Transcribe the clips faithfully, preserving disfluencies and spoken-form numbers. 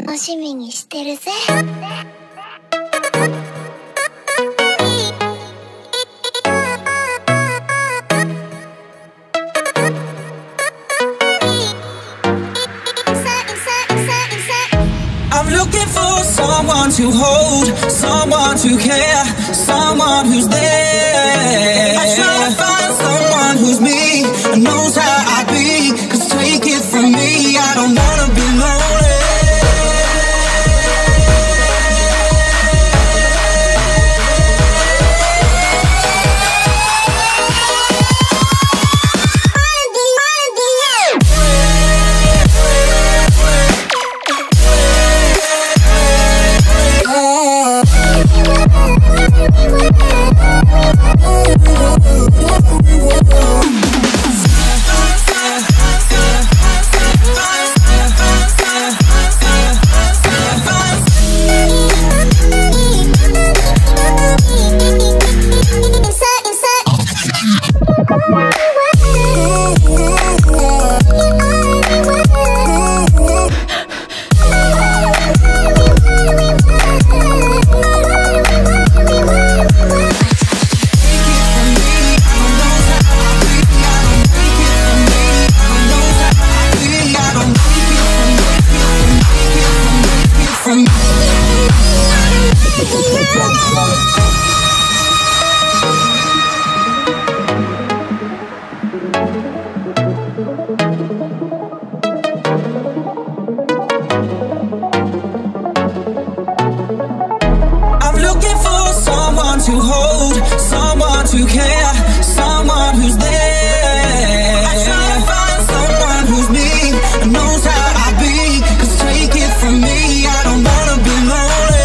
楽しみにしてるぜ。 I'm looking for someone to hold, someone to care, someone who's there. I try to find someone who's me and knows how I be. Cause take it from me, I don't wanna be lonely. To hold, someone to care, someone who's there. I try to find someone who's me and knows how I be. Cause take it from me, I don't wanna be lonely.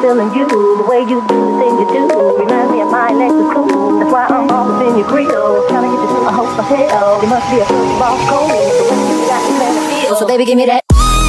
feeling you. The way you do the thing you do reminds me of my next to cool. That's why I'm always in your grill, trying to get you to a hope for hell. You must be a football coach, the way you got me in the field. So baby, give me that.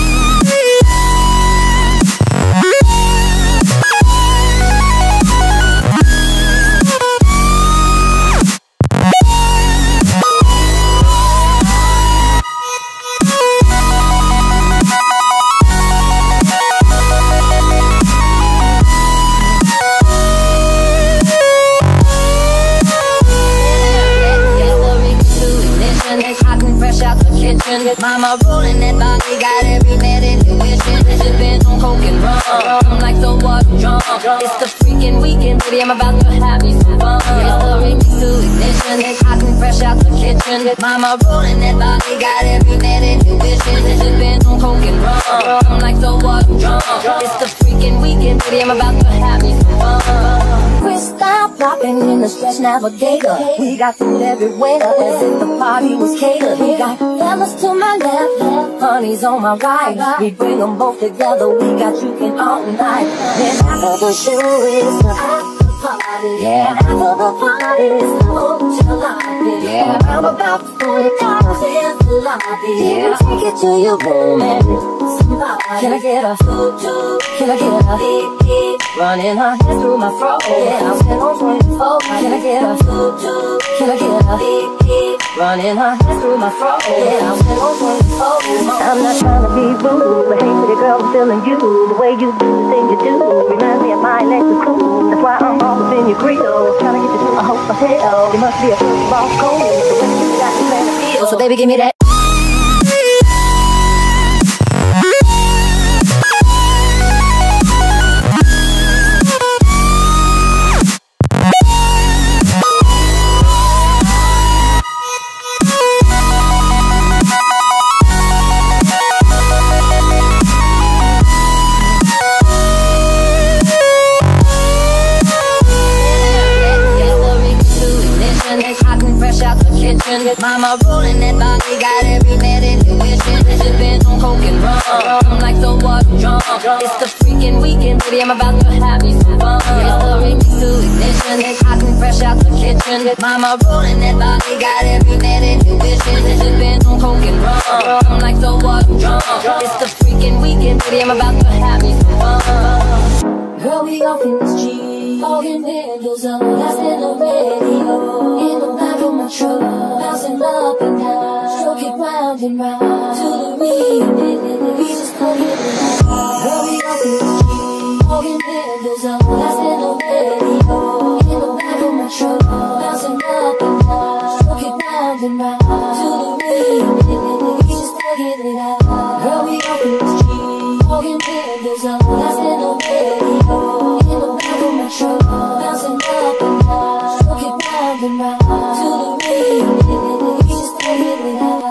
Mama rolling that body, got every net intuition. Sipping on coke and rum, I'm like so what drunk. It's the freaking weekend, baby, I'm about to have me some fun. It's the remix to ignition, hot and fresh out the kitchen. Mama rolling that body, got every net intuition. Sipping on coke and rum, I'm like so what drunk. It's the freaking weekend, baby, I'm about to have me some fun. Crystal popping in the Stretch Navigator. We got food everywhere, as if the party was catered. We got fellas to my left, honey's on my right. We bring them both together, we got you in all night. Then after the show is the after party. Yeah, after the party is the hotel lobby. Yeah, I'm about forty dollars in the lobby. Yeah, take it to your room and somebody. Can I get a food? Can I get a beep beep? Running her hands through my throat. Yeah, I'm still on twenty-four. Can I get a food? Can I get a beep beep? Running her hands through my throat. Yeah, I'm still on twenty-four. I'm not trying to be rude, but hey, pretty girl, I'm feeling you. The way you do the thing you do reminds me of my next to cool. That's why I'm always in your grill, trying to get you to a hope for hell. You must be a football coach, the way you got me in the field. So baby, give me that. Mama rolling that body, got every net intuition. Sipping on coke and rum, I'm like so what drunk. It's the freaking weekend, baby, I'm about to have me some fun. It's the remix to ignition, hot and fresh out the kitchen. Mama rolling that body, got every net intuition. Sipping on coke and rum, I'm like so what drunk. It's the freaking weekend, baby, I'm about to have me some fun. Girl, we off in the street, fogging windows up, blasting the radio. In the back of my truck, bouncing up and down, stroke it round and round to the beat. We just plug it in. Girl, we off in the street, fogging windows up, blasting the radio. In the back of my truck, bouncing up and down, stroke it round and round to the beat. We just plug it out. Girl, we off in the street, fogging windows up, blasting the radio. In the back of my truck, bouncing up and down, stroke it round and round to the beat. We just plug it out.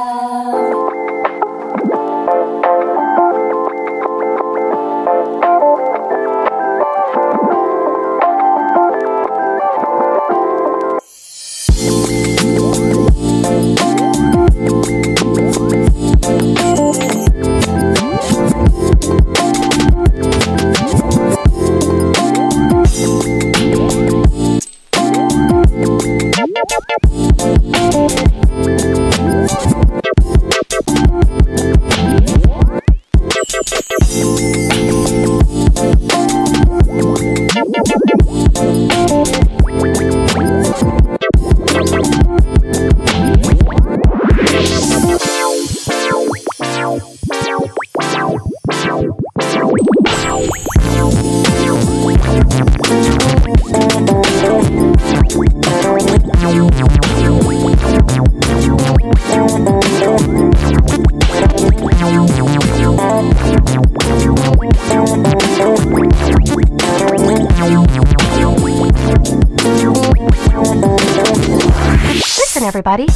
Listen, everybody.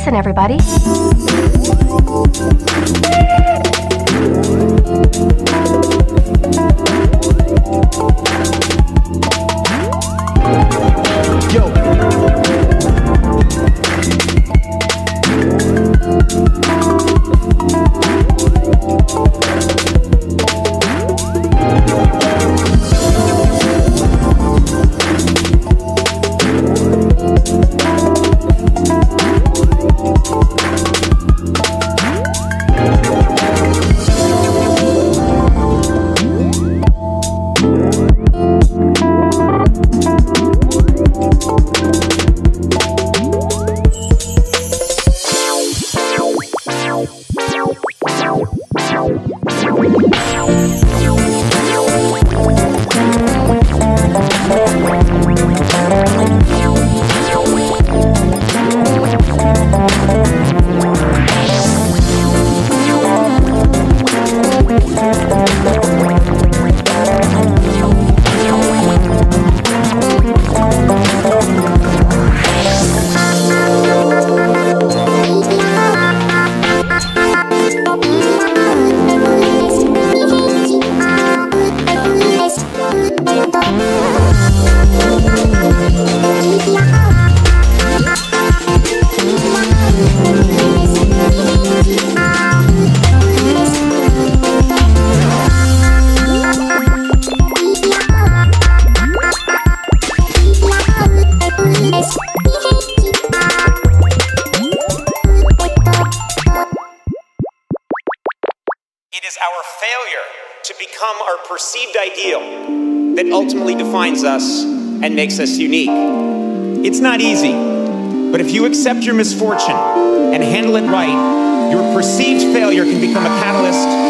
Listen, everybody. It is our failure to become our perceived ideal that ultimately defines us and makes us unique. It's not easy, but if you accept your misfortune and handle it right, your perceived failure can become a catalyst